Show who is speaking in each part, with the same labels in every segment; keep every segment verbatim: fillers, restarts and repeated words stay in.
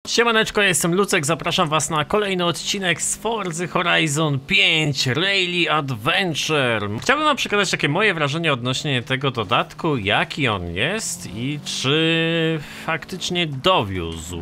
Speaker 1: Siemaneczko, jestem Lucek, zapraszam was na kolejny odcinek z Forza Horizon pięć Rally Adventure. Chciałbym wam przekazać takie moje wrażenie odnośnie tego dodatku, jaki on jest i czy faktycznie dowiózł.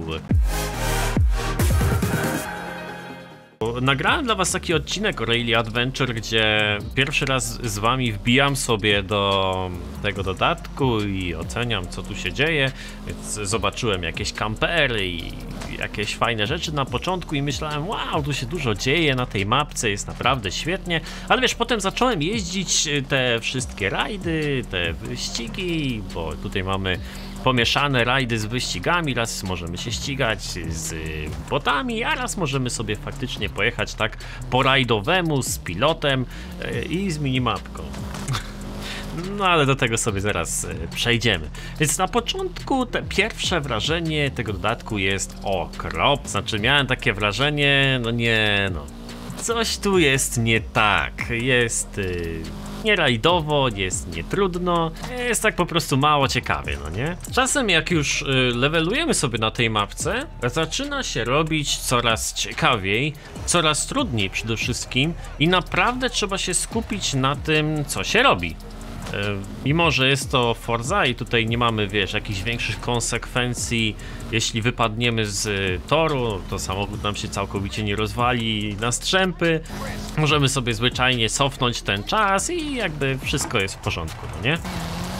Speaker 1: Nagrałem dla was taki odcinek o Rally Adventure, gdzie pierwszy raz z wami wbijam sobie do tego dodatku i oceniam, co tu się dzieje. Więc zobaczyłem jakieś kampery i jakieś fajne rzeczy na początku i myślałem, wow, tu się dużo dzieje na tej mapce, jest naprawdę świetnie. Ale wiesz, potem zacząłem jeździć te wszystkie rajdy, te wyścigi, bo tutaj mamy pomieszane rajdy z wyścigami, raz możemy się ścigać z botami, a raz możemy sobie faktycznie pojechać tak po rajdowemu z pilotem i z minimapką. No ale do tego sobie zaraz przejdziemy. Więc na początku te pierwsze wrażenie tego dodatku jest okropne. Znaczy miałem takie wrażenie, no nie no, coś tu jest nie tak, jest yy, nie rajdowo, jest nie trudno, jest tak po prostu mało ciekawie, no nie? Czasem jak już yy, levelujemy sobie na tej mapce, zaczyna się robić coraz ciekawiej, coraz trudniej przede wszystkim i naprawdę trzeba się skupić na tym, co się robi. Mimo że jest to Forza i tutaj nie mamy, wiesz, jakichś większych konsekwencji, jeśli wypadniemy z toru, to samochód nam się całkowicie nie rozwali na strzępy. Możemy sobie zwyczajnie cofnąć ten czas i jakby wszystko jest w porządku, no nie?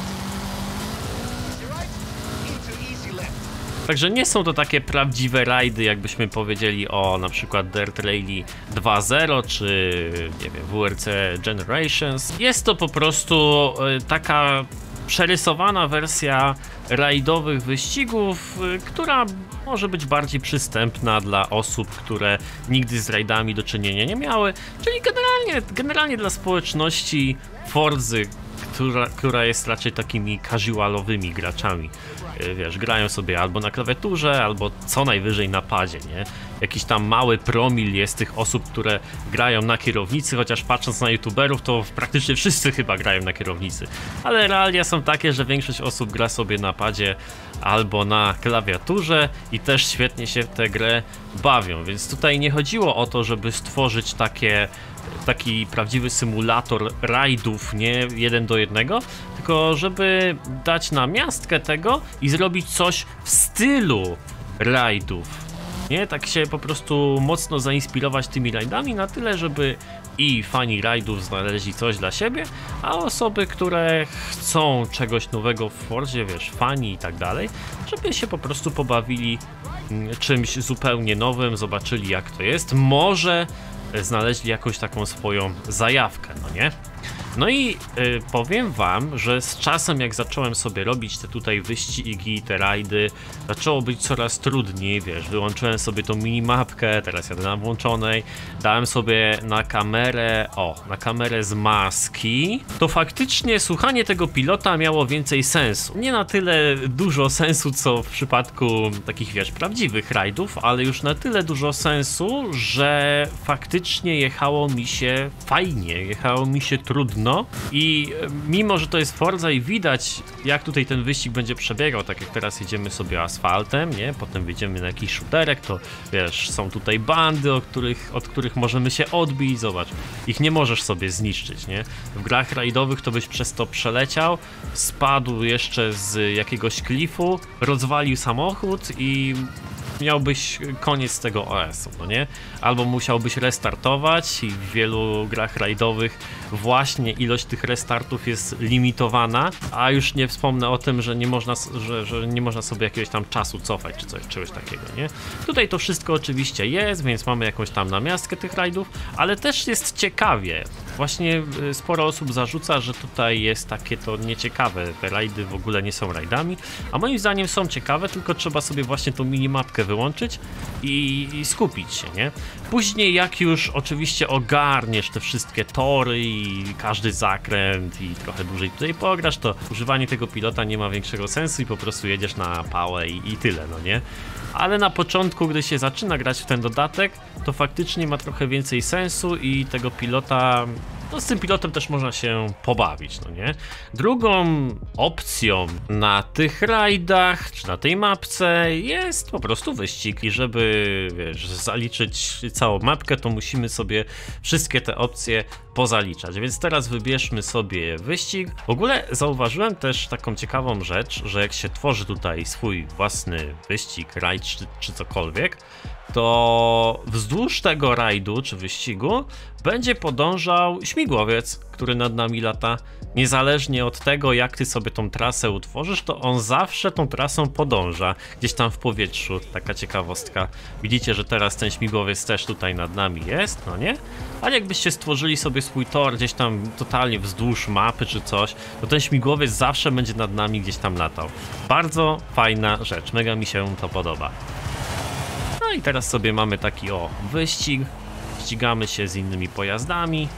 Speaker 1: Także nie są to takie prawdziwe rajdy, jakbyśmy powiedzieli o na przykład Dirt Rally dwa zero czy nie wiem, W R C Generations. Jest to po prostu taka przerysowana wersja rajdowych wyścigów, która może być bardziej przystępna dla osób, które nigdy z rajdami do czynienia nie miały, czyli generalnie, generalnie dla społeczności Forzy, która, która jest raczej takimi casualowymi graczami. Wiesz, grają sobie albo na klawiaturze, albo co najwyżej na padzie, nie? Jakiś tam mały promil jest tych osób, które grają na kierownicy, chociaż patrząc na youtuberów, to praktycznie wszyscy chyba grają na kierownicy. Ale realia są takie, że większość osób gra sobie na padzie albo na klawiaturze i też świetnie się w tę grę bawią, więc tutaj nie chodziło o to, żeby stworzyć takie taki prawdziwy symulator rajdów, nie jeden do jednego, tylko żeby dać namiastkę tego i zrobić coś w stylu rajdów. Nie, tak się po prostu mocno zainspirować tymi rajdami na tyle, żeby i fani rajdów znaleźli coś dla siebie, a osoby, które chcą czegoś nowego w Forzie, wiesz, fani i tak dalej, żeby się po prostu pobawili czymś zupełnie nowym, zobaczyli jak to jest, może znaleźli jakąś taką swoją zajawkę, no nie? No i y, powiem wam, że z czasem jak zacząłem sobie robić te tutaj wyścigi, te rajdy, zaczęło być coraz trudniej, wiesz, wyłączyłem sobie tą minimapkę, teraz jadę na włączonej, dałem sobie na kamerę, o, na kamerę z maski, to faktycznie słuchanie tego pilota miało więcej sensu. Nie na tyle dużo sensu, co w przypadku takich, wiesz, prawdziwych rajdów, ale już na tyle dużo sensu, że faktycznie jechało mi się fajnie, jechało mi się trudno. I mimo, że to jest Forza i widać, jak tutaj ten wyścig będzie przebiegał, tak jak teraz jedziemy sobie asfaltem, nie? Potem wjedziemy na jakiś shooterek, to wiesz, są tutaj bandy, o których, od których możemy się odbić, zobacz, ich nie możesz sobie zniszczyć, nie? W grach rajdowych to byś przez to przeleciał, spadł jeszcze z jakiegoś klifu, rozwalił samochód i miałbyś koniec tego O S-u, no nie? Albo musiałbyś restartować i w wielu grach rajdowych właśnie ilość tych restartów jest limitowana, a już nie wspomnę o tym, że nie można, że, że nie można sobie jakiegoś tam czasu cofać czy coś, czegoś takiego, nie? Tutaj to wszystko oczywiście jest, więc mamy jakąś tam namiastkę tych rajdów, ale też jest ciekawie. Właśnie sporo osób zarzuca, że tutaj jest takie to nieciekawe, te rajdy w ogóle nie są rajdami, a moim zdaniem są ciekawe, tylko trzeba sobie właśnie tą minimapkę wyłączyć i, i skupić się, nie? Później jak już oczywiście ogarniesz te wszystkie tory i każdy zakręt i trochę dłużej tutaj pograsz, to używanie tego pilota nie ma większego sensu i po prostu jedziesz na pałę i, i tyle, no nie? Ale na początku, gdy się zaczyna grać w ten dodatek, to faktycznie ma trochę więcej sensu i tego pilota no z tym pilotem też można się pobawić, no nie? Drugą opcją na tych rajdach, czy na tej mapce jest po prostu wyścig i żeby, wiesz, zaliczyć całą mapkę, to musimy sobie wszystkie te opcje pozaliczać, więc teraz wybierzmy sobie wyścig. W ogóle zauważyłem też taką ciekawą rzecz, że jak się tworzy tutaj swój własny wyścig, rajd czy, czy cokolwiek, to wzdłuż tego rajdu czy wyścigu będzie podążał śmigłowiec, który nad nami lata. Niezależnie od tego, jak ty sobie tą trasę utworzysz, to on zawsze tą trasą podąża gdzieś tam w powietrzu. Taka ciekawostka. Widzicie, że teraz ten śmigłowiec też tutaj nad nami jest, no nie? Ale jakbyście stworzyli sobie swój tor gdzieś tam totalnie wzdłuż mapy czy coś, to ten śmigłowiec zawsze będzie nad nami gdzieś tam latał. Bardzo fajna rzecz, mega mi się to podoba. No i teraz sobie mamy taki o wyścig, ścigamy się z innymi pojazdami.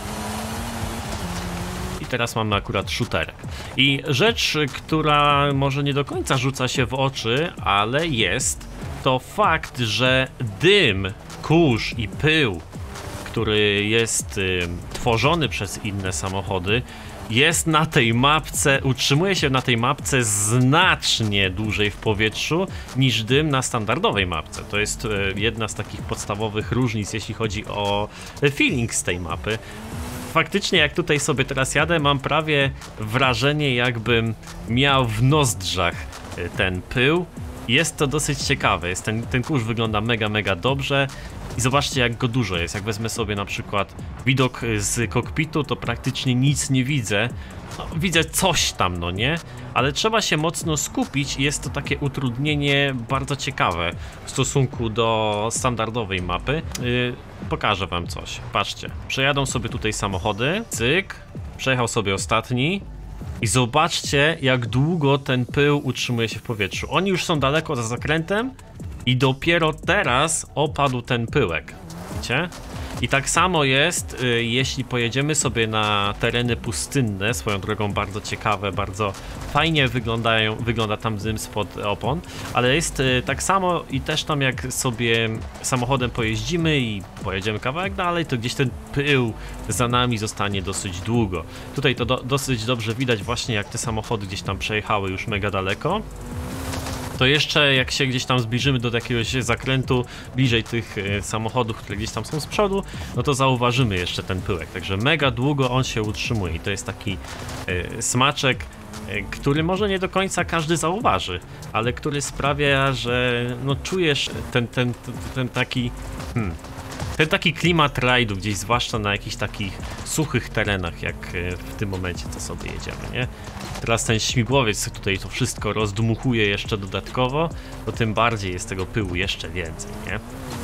Speaker 1: I teraz mamy akurat shooterek. I rzecz, która może nie do końca rzuca się w oczy, ale jest, to fakt, że dym, kurz i pył, który jest y, tworzony przez inne samochody, jest na tej mapce, utrzymuje się na tej mapce znacznie dłużej w powietrzu niż dym na standardowej mapce. To jest jedna z takich podstawowych różnic, jeśli chodzi o feeling z tej mapy. Faktycznie jak tutaj sobie teraz jadę, mam prawie wrażenie, jakbym miał w nozdrzach ten pył. Jest to dosyć ciekawe, jest ten, ten kurz wygląda mega, mega dobrze. I zobaczcie, jak go dużo jest. Jak wezmę sobie na przykład widok z kokpitu, to praktycznie nic nie widzę. No, widzę coś tam, no nie? Ale trzeba się mocno skupić i jest to takie utrudnienie bardzo ciekawe w stosunku do standardowej mapy. Yy, pokażę wam coś. Patrzcie, przejadą sobie tutaj samochody, cyk, przejechał sobie ostatni. I zobaczcie, jak długo ten pył utrzymuje się w powietrzu. Oni już są daleko za zakrętem i dopiero teraz opadł ten pyłek. Widzicie? I tak samo jest, y, jeśli pojedziemy sobie na tereny pustynne, swoją drogą bardzo ciekawe, bardzo fajnie wyglądają, wygląda tam dym spod opon, ale jest y, tak samo i też tam jak sobie samochodem pojeździmy i pojedziemy kawałek dalej, to gdzieś ten pył za nami zostanie dosyć długo. Tutaj to do, dosyć dobrze widać właśnie, jak te samochody gdzieś tam przejechały już mega daleko. To jeszcze jak się gdzieś tam zbliżymy do jakiegoś zakrętu bliżej tych y, samochodów, które gdzieś tam są z przodu, no to zauważymy jeszcze ten pyłek, także mega długo on się utrzymuje i to jest taki y, smaczek, y, który może nie do końca każdy zauważy, ale który sprawia, że no czujesz ten, ten, ten, ten taki hmm, ten taki klimat rajdu gdzieś, zwłaszcza na jakichś takich suchych terenach, jak w tym momencie to sobie jedziemy, nie? Teraz ten śmigłowiec tutaj to wszystko rozdmuchuje jeszcze dodatkowo, to tym bardziej jest tego pyłu jeszcze więcej, nie?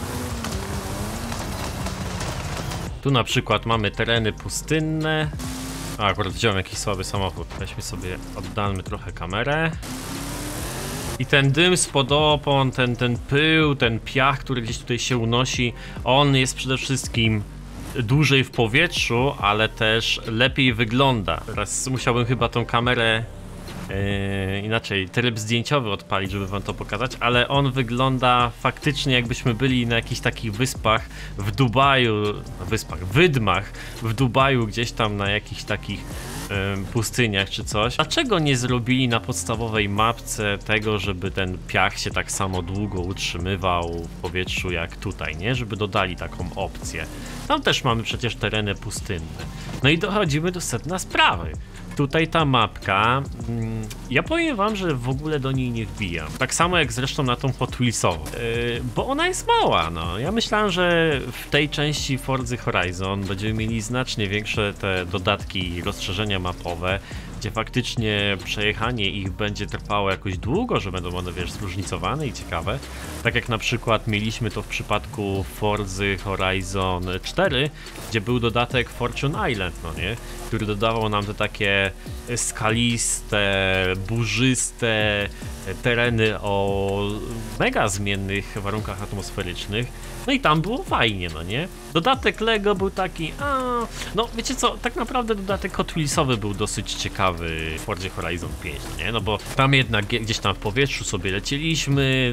Speaker 1: Tu na przykład mamy tereny pustynne. A, akurat wziąłem jakiś słaby samochód. Weźmy sobie, oddalmy trochę kamerę. I ten dym spod opon, ten, ten pył, ten piach, który gdzieś tutaj się unosi, on jest przede wszystkim dłużej w powietrzu, ale też lepiej wygląda. Teraz musiałbym chyba tą kamerę yy, inaczej, tryb zdjęciowy odpalić, żeby wam to pokazać, ale on wygląda faktycznie, jakbyśmy byli na jakichś takich wyspach w Dubaju, wyspach, wydmach w Dubaju, gdzieś tam na jakichś takich pustyniach czy coś. Dlaczego nie zrobili na podstawowej mapce tego, żeby ten piach się tak samo długo utrzymywał w powietrzu jak tutaj, nie? Żeby dodali taką opcję. Tam też mamy przecież tereny pustynne. No i dochodzimy do sedna sprawy. Tutaj ta mapka, mm, ja powiem wam, że w ogóle do niej nie wbijam. Tak samo jak zresztą na tą Hot Wheelsową, yy, bo ona jest mała, no. Ja myślałem, że w tej części Forzy Horizon będziemy mieli znacznie większe te dodatki i rozszerzenia mapowe, gdzie faktycznie przejechanie ich będzie trwało jakoś długo, że będą one, wiesz, zróżnicowane i ciekawe. Tak jak na przykład mieliśmy to w przypadku Forzy Horizon cztery, gdzie był dodatek Fortune Island, no nie? Który dodawał nam te takie skaliste, burzyste tereny o mega zmiennych warunkach atmosferycznych. No i tam było fajnie, no nie? Dodatek Lego był taki, a no wiecie co, tak naprawdę dodatek Hot Wheelsowy był dosyć ciekawy w Forzie Horizon pięć, no nie? No bo tam jednak gdzieś tam w powietrzu sobie lecieliśmy,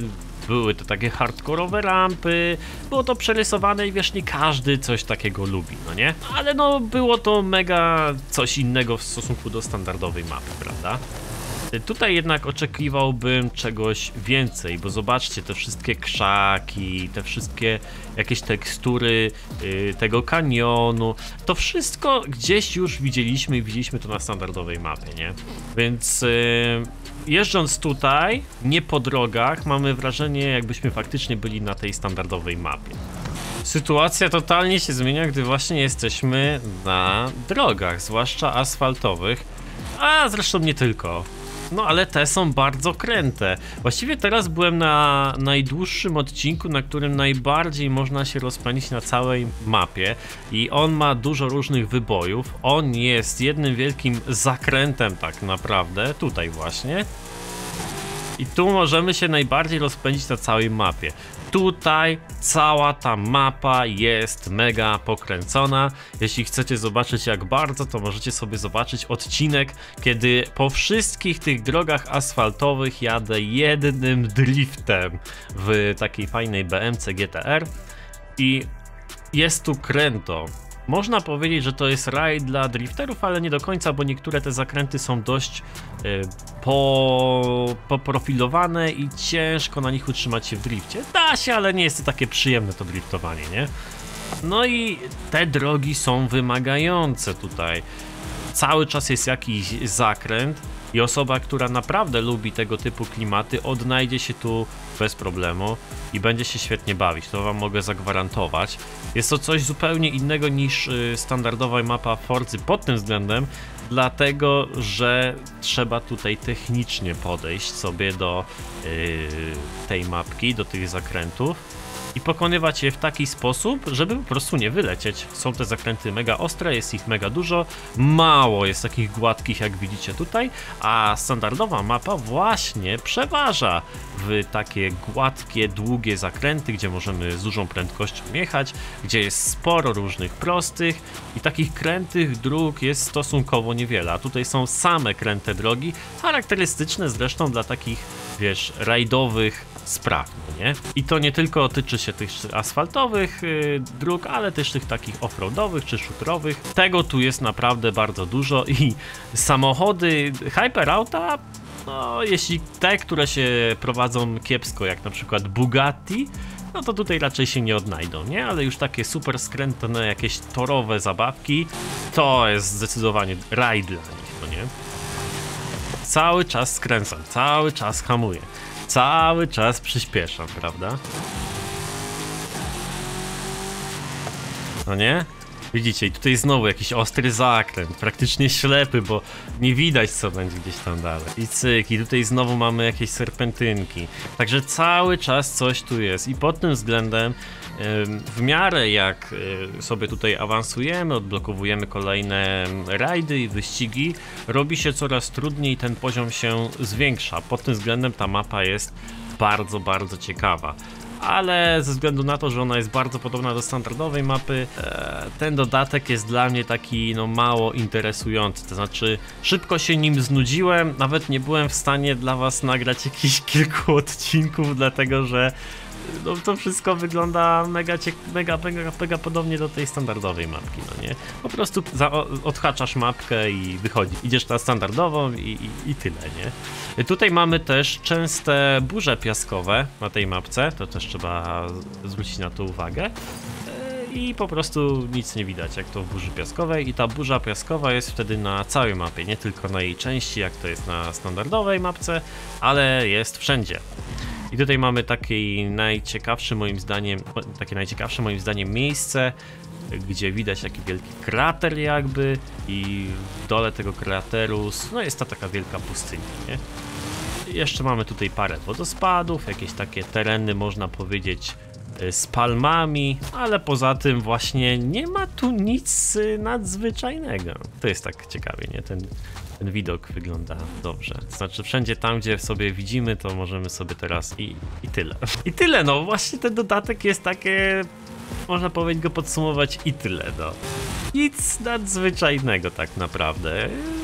Speaker 1: były to takie hardkorowe rampy, było to przerysowane i wiesz, nie każdy coś takiego lubi, no nie? Ale no, było to mega coś innego w stosunku do standardowej mapy, prawda? Tutaj jednak oczekiwałbym czegoś więcej, bo zobaczcie, te wszystkie krzaki, te wszystkie jakieś tekstury yy, tego kanionu, to wszystko gdzieś już widzieliśmy i widzieliśmy to na standardowej mapie, nie? Więc yy, jeżdżąc tutaj, nie po drogach, mamy wrażenie, jakbyśmy faktycznie byli na tej standardowej mapie. Sytuacja totalnie się zmienia, gdy właśnie jesteśmy na drogach, zwłaszcza asfaltowych, a zresztą nie tylko. No ale te są bardzo kręte. Właściwie teraz byłem na najdłuższym odcinku, na którym najbardziej można się rozpędzić na całej mapie i on ma dużo różnych wybojów. On jest jednym wielkim zakrętem tak naprawdę, tutaj właśnie. I tu możemy się najbardziej rozpędzić na całej mapie. Tutaj cała ta mapa jest mega pokręcona. Jeśli chcecie zobaczyć jak bardzo, to możecie sobie zobaczyć odcinek, kiedy po wszystkich tych drogach asfaltowych jadę jednym driftem w takiej fajnej B M C G T R i jest tu kręto. Można powiedzieć, że to jest raj dla drifterów, ale nie do końca, bo niektóre te zakręty są dość y, po, poprofilowane i ciężko na nich utrzymać się w drifcie. Da się, ale nie jest to takie przyjemne to driftowanie, nie? No i te drogi są wymagające tutaj. Cały czas jest jakiś zakręt i osoba, która naprawdę lubi tego typu klimaty, odnajdzie się tu bez problemu i będzie się świetnie bawić, to wam mogę zagwarantować. Jest to coś zupełnie innego niż standardowa mapa Forzy pod tym względem, dlatego że trzeba tutaj technicznie podejść sobie do yy, tej mapki, do tych zakrętów i pokonywać je w taki sposób, żeby po prostu nie wylecieć. Są te zakręty mega ostre, jest ich mega dużo, mało jest takich gładkich jak widzicie tutaj, a standardowa mapa właśnie przeważa w takie gładkie, długie zakręty, gdzie możemy z dużą prędkością jechać, gdzie jest sporo różnych prostych i takich krętych dróg jest stosunkowo niewiele, a tutaj są same kręte drogi, charakterystyczne zresztą dla takich, wiesz, rajdowych spraw, no nie? I to nie tylko tyczy się tych asfaltowych yy, dróg, ale też tych takich offroadowych czy shooterowych. Tego tu jest naprawdę bardzo dużo i samochody Hyperauta, no jeśli te, które się prowadzą kiepsko, jak na przykład Bugatti, no to tutaj raczej się nie odnajdą, nie? Ale już takie super skrętne, jakieś torowe zabawki, to jest zdecydowanie raj dla nich, no nie? Cały czas skręcam, cały czas hamuję. Cały czas przyspieszam, prawda? No nie? Widzicie, i tutaj znowu jakiś ostry zakręt, praktycznie ślepy, bo nie widać co będzie gdzieś tam dalej. I cyk, i tutaj znowu mamy jakieś serpentynki. Także cały czas coś tu jest i pod tym względem w miarę jak sobie tutaj awansujemy, odblokowujemy kolejne rajdy i wyścigi, robi się coraz trudniej, ten poziom się zwiększa. Pod tym względem ta mapa jest bardzo, bardzo ciekawa. Ale ze względu na to, że ona jest bardzo podobna do standardowej mapy, ten dodatek jest dla mnie taki no mało interesujący, to znaczy szybko się nim znudziłem, nawet nie byłem w stanie dla was nagrać jakichś kilku odcinków, dlatego że no, to wszystko wygląda mega, mega, mega, mega podobnie do tej standardowej mapki, no nie? Po prostu za, odhaczasz mapkę i wychodzi. Idziesz na standardową i, i, i tyle, nie? Tutaj mamy też częste burze piaskowe na tej mapce, to też trzeba zwrócić na to uwagę. I po prostu nic nie widać, jak to w burzy piaskowej, i ta burza piaskowa jest wtedy na całej mapie, nie tylko na jej części, jak to jest na standardowej mapce, ale jest wszędzie. I tutaj mamy taki najciekawszy moim zdaniem, takie najciekawsze moim zdaniem miejsce, gdzie widać taki wielki krater jakby i w dole tego krateru no jest ta taka wielka pustynia, nie? Jeszcze mamy tutaj parę wodospadów, jakieś takie tereny można powiedzieć z palmami, ale poza tym właśnie nie ma tu nic nadzwyczajnego. To jest tak ciekawie, nie? Ten, ten widok wygląda dobrze. Znaczy wszędzie tam, gdzie sobie widzimy, to możemy sobie teraz i, i tyle. I tyle, no właśnie ten dodatek jest takie, można powiedzieć go podsumować i tyle, no. Nic nadzwyczajnego tak naprawdę.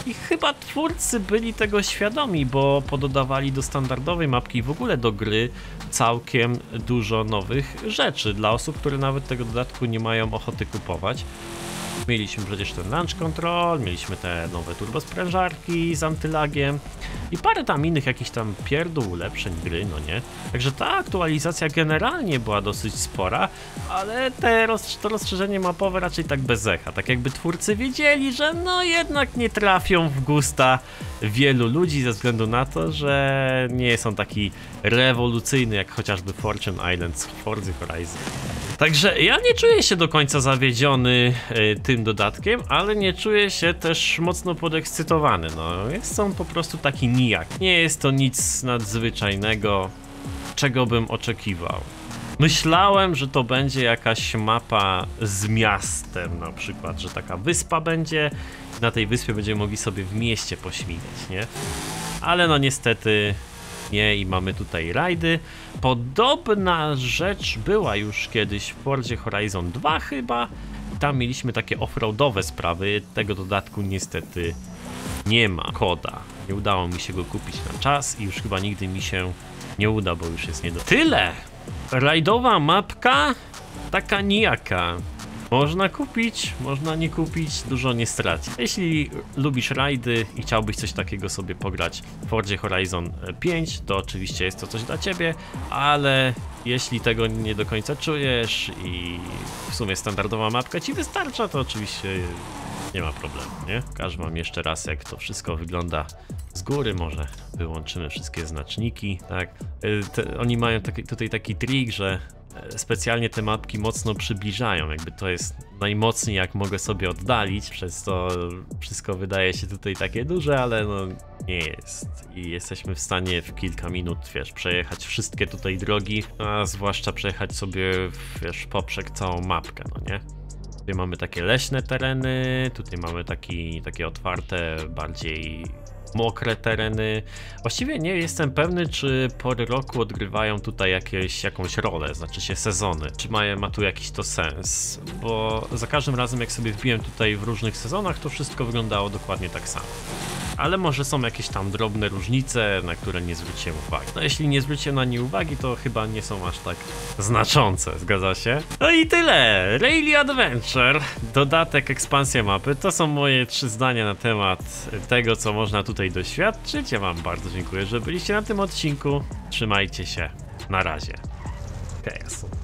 Speaker 1: I chyba twórcy byli tego świadomi, bo pododawali do standardowej mapki i w ogóle do gry całkiem dużo nowych rzeczy dla osób, które nawet tego dodatku nie mają ochoty kupować. Mieliśmy przecież ten launch control, mieliśmy te nowe turbosprężarki z antylagiem i parę tam innych jakichś tam pierdół, ulepszeń gry, no nie? Także ta aktualizacja generalnie była dosyć spora, ale te roz, to rozszerzenie mapowe raczej tak bez echa, tak jakby twórcy wiedzieli, że no jednak nie trafią w gusta wielu ludzi ze względu na to, że nie są taki rewolucyjny jak chociażby Fortune Islands w Forza Horizon. Także ja nie czuję się do końca zawiedziony y, tym dodatkiem, ale nie czuję się też mocno podekscytowany. No, jest on po prostu taki nijak. Nie jest to nic nadzwyczajnego, czego bym oczekiwał. Myślałem, że to będzie jakaś mapa z miastem, na przykład, że taka wyspa będzie, na tej wyspie będziemy mogli sobie w mieście pośmigać, nie? Ale no niestety nie i mamy tutaj rajdy. Podobna rzecz była już kiedyś w Forzie Horizon dwa chyba. Tam mieliśmy takie offroadowe sprawy, tego dodatku niestety nie ma koda. Nie udało mi się go kupić na czas i już chyba nigdy mi się nie uda, bo już jest nie do... Tyle! Rajdowa mapka, taka nijaka. Można kupić, można nie kupić, dużo nie stracić. Jeśli lubisz rajdy i chciałbyś coś takiego sobie pograć w Forzie Horizon pięć, to oczywiście jest to coś dla ciebie, ale jeśli tego nie do końca czujesz i w sumie standardowa mapka ci wystarcza, to oczywiście nie ma problemu, nie? Pokażę wam jeszcze raz, jak to wszystko wygląda z góry, może wyłączymy wszystkie znaczniki, tak? Te, oni mają taki, tutaj taki trik, że specjalnie te mapki mocno przybliżają, jakby to jest najmocniej jak mogę sobie oddalić, przez to wszystko wydaje się tutaj takie duże, ale no nie jest i jesteśmy w stanie w kilka minut, wiesz, przejechać wszystkie tutaj drogi, a zwłaszcza przejechać sobie, wiesz, poprzek całą mapkę, no nie? Tutaj mamy takie leśne tereny, tutaj mamy taki, takie otwarte, bardziej mokre tereny. Właściwie nie jestem pewny, czy pory roku odgrywają tutaj jakieś, jakąś rolę, znaczy się sezony. Czy ma, ma tu jakiś to sens, bo za każdym razem jak sobie wbiłem tutaj w różnych sezonach, to wszystko wyglądało dokładnie tak samo. Ale może są jakieś tam drobne różnice, na które nie zwróciłem uwagi. No jeśli nie zwróciłem na nie uwagi, to chyba nie są aż tak znaczące, zgadza się? No i tyle! Rally Adventure, dodatek, ekspansja mapy, to są moje trzy zdania na temat tego, co można tutaj doświadczyć. Ja wam bardzo dziękuję, że byliście na tym odcinku. Trzymajcie się, na razie. Chaos.